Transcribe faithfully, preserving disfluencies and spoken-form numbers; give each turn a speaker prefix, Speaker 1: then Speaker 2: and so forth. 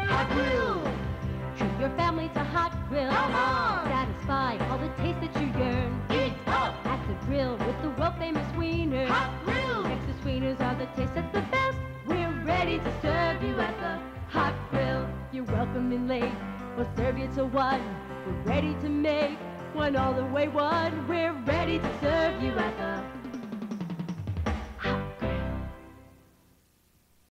Speaker 1: Hot Grill.
Speaker 2: Treat your family to Hot Grill.
Speaker 1: Come on.
Speaker 2: Satisfy all the taste that you yearn.
Speaker 1: Eat up.
Speaker 2: At the grill with the world-famous wieners.
Speaker 1: Hot Grill.
Speaker 2: Texas wieners are the taste that's the best. We're ready to serve you at the Hot Grill. You're welcome in late. We'll serve you till one. We're ready to make one all the way one. We're ready to serve you at the